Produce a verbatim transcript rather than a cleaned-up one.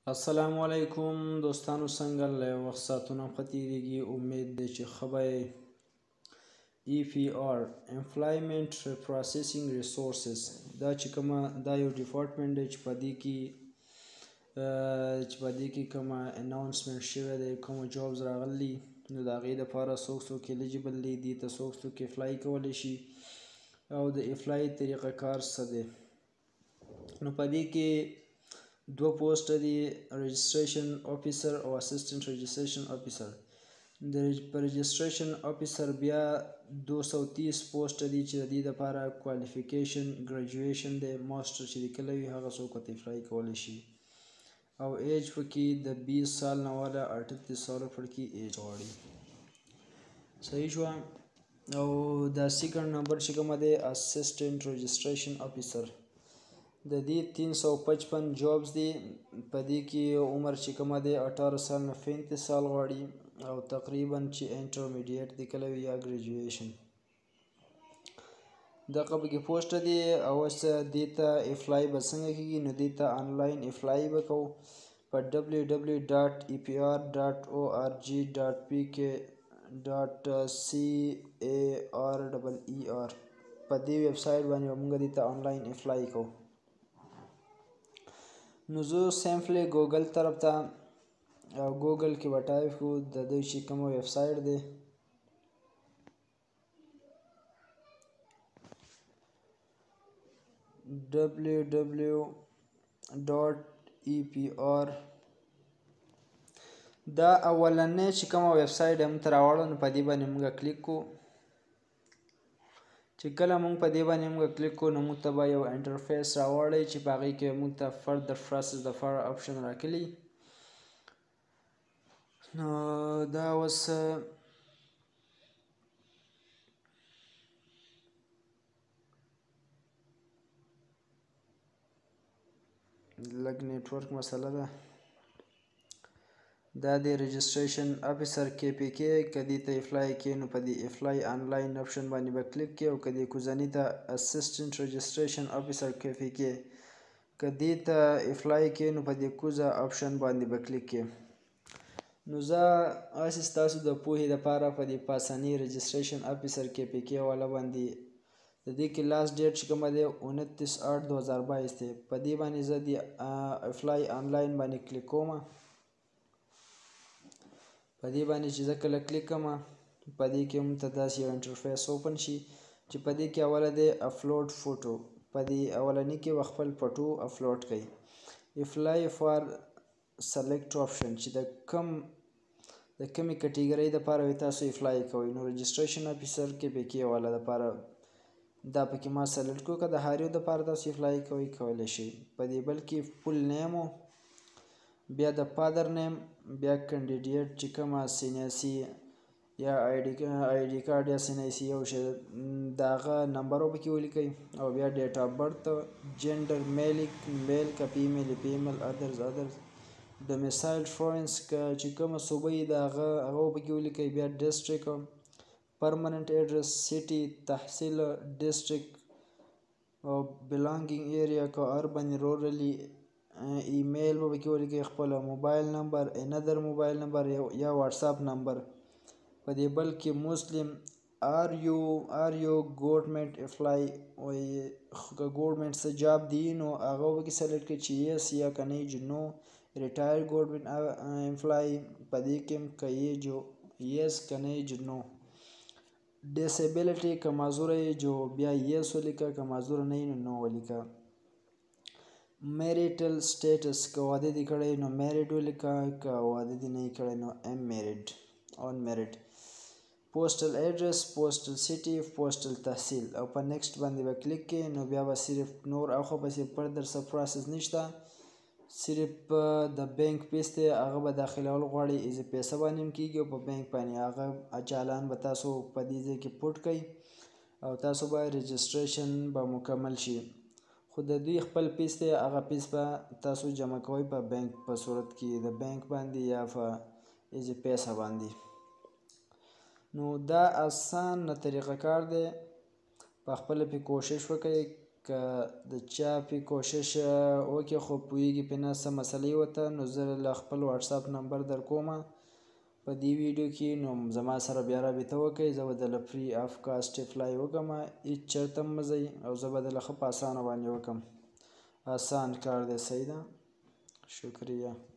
السلام علیکم دوستانو، څنګه له وخت ساعتونه ښه تېرېږي؟ امید دی چې ښه به یې. ای پی آر Employment Processing Resources دا چې کومه دا یو ډپارټمنټ دی چې په دې کې چې په دې کې کومه اناونسمنټ شوی دی، کومه جابز راغلي، نو د هغې دپاره څوک څوک الیجبل دي، دې ته څوک څوک اپلای کولی شي او د اپلای طریقه کار څه دی. نو په دې کې دو پوسټ دي، رجسټریشن آفیسر او اسسټنټ رجسټریشن آفیسر. د په رجسټریشن آفیسر بیا دو سو تیس پوسټ دي چې د دې دپاره کوالیفیکیشن ګریجویشن دی، ماسټر چې لیکلی وي هغه څوک ورته اپلای کولی شي. او ایج پکې د بیس سال نه والا اٹھتیس سالو پړ کې ایج غواړي. صحیح شوه. او د سیکنډ نمبر چې کومه دی اسسټنټ رجسټریشن آفیسر، د دې تین سو پچپن جابز دي. په دې کې عمر چې کومه دی اٹھارہ سال نه پینتیس سال غواړي او تقریبا چې انټرمیډیټ لیکلی وي یا ګریجویشن. دغه پکې پوسټ دي او اوس دې ته اپلای به څنګه کېږي؟ نو دې ته آنلاین اپلای به کوو په ډبلیو ډبلیو ډاټ ای پی آر ډاټ او آر جي ډاټ پی کې ډاټ سی اے آر ډبل ای آر په دې ویب سایټ باندې به موږ دې ته آنلاین اپلای کوو. نو زه سیمپلی ګوګل طرف ته او ګوګل کې به ټایپ کړو د دوی چې کومه ویب سایټ دی ډبلیو ډبلیو ډاټ ای پی آر. دا اولنۍ چې کومه ویب سایټ موږ ته راوړه، نو په دې باندې موږ کلیک کوو. چې کله موږ په دې باندې موږ کلیک کوو نو موږ ته به یو انټرفیس راوړی چې په هغې کې موږ ته فردر پروسس دپاره آپشن راکلي. نو دا اوس لږ نیټورک مسله ده. دا د رجسټریشن آفیسر کې پی کې که دې ته اپلای کې نو په دې اپلای آنلاین آپشن باندې به کلیک کې، او که دې کوزني ته اسسټنټ رجسټریشن آفیسر کې پی کې که دې ته اپلای کې نو په دې کوزه آپشن باندې به کلیک کې. نو زه هسې ستاسو د پوهې دپاره په دې پاسني رجسټریشن آفیسر کې پی کې والا باندې د دې کې لاست ډیټ چې کومه دی انتیس آٹھ دو ہزار بائیس دی. په دې باندې زه د اپلای آنلاین باندې کلیک کوم. په دې باندې چې زه کله کلیک کوم په دې کې موږ ته داسې یو انټرفیس اوپن شي چې په دې کې اوله دی اپلوډ فوټو. په دې اولني کې به خپل فوټو اپلوډ کړئ. اپلای فار سلیکټ آپشن چې د کم د کمې کټګرۍ دپاره وي تاسو اپلای کوئ. نو رجسټریشن آفیسر کې پی کې والا دپاره دا پکې ما سلیکټ کړو. که د هر یو دپاره تاسو اپلای کوئ کولی شئ. په دې بل کې فول نیم و، بیا د فادر نیم، بیا کینډیډیټ چې کومه سینیاسي یا آی ډي آی ډي کارډ یا سینیاسي یو شی د هغه نمبر به پکې ولیکئ، او بیا ډیټ آف برت، جنډر میل میل که فیمیل فیمیل، ادرز ادرز، ډومیسایل فرانس که چې کومه صوبه یې د هغه هغه به پکې ولیکئ. بیا ډسټریک، پرمننټ ایډرس، سیټي، تحصیل، ډسټریک او بلانګینګ ایریا که اربن رورلی، ایمیل به پکې ولیکئ، خپله موبایل نمبر، اندر موبایل نمبر یا واټساپ نمبر. په دې بل کې مسلم، آر یو آر یو ګورنمنټ اپلای وایي که ګورنمنټ څه جاب دی نو هغه به پکې سلیکټ کړئ چې یس یا که نه چې نو. ریټایر ګورنمنټ امپلای په دې کې که یې جو یس که نه چې نو. ډسیبلټي که معذوره یې جو بیا یس ولیکه، که معذوره نه یې نو نو ولیکه. میریټل سټیټس که واده دې کړی نو میریډ ولیکه، که واده دې نه یې کړی نو ام میریډ آن میریډ. پوسټل ایډرس، پوسټل سیټي، پوسټل تحصیل، او په نیکسټ باندې به کلیک کې. نو بیا به صرف نور او خو پسې فردر څه پروسس نشته، صرف د بینک پیس دی هغه به داخلول غواړي. ایزي پیسه باندې هم کېږي او په بینک باندې هغه چالان به تاسو په دې ځای کې پوټ کړئ او تاسو به رجسټریشن به مکمل شي. خو د دوی خپل پیس دی هغه پیس به تاسو جمع کوئ په بینک په صورت کې د بینک باندې یا په ایزي پیسه باندې. نو دا اسان طریقه کار دی، په خپله پې کوشش وکړئ. که د چا پې کوشش وکړي خو پوهېږي پې نه څه مسلې ورته، نو زه له خپل واتساپ نمبر در کومه په دې ویډیو کې، نو زما سره بیا رابطه وکړئ. زه به درله فري آف کاسټ اپلای وکړم، هېڅ چېرته هم مه ځئ او زه به درله ښه په اسانه باندې وکړم. آسان کار دی، صحیح ده. شکریه.